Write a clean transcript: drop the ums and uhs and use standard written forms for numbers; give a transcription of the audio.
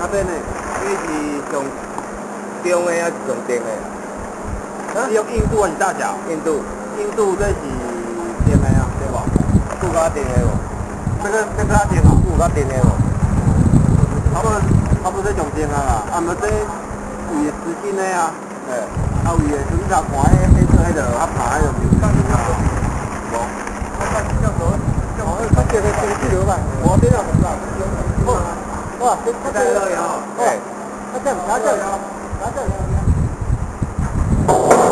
边的？ 这是上中的还是上顶的？ 是用印度还是大小？ 印度这是顶的啊，对吧？ 有较顶的无？ 这个较顶啊， 有较顶的无？ 差不多这种顶啊啦，啊，么这有的丝巾的啊， 哎， 啊有的你若看迄黑色迄个啊爬迄种就是丝巾啊，无。较顶的先去留吧，我这样子啊，哇，这这个， 哎， 他这样，他这样。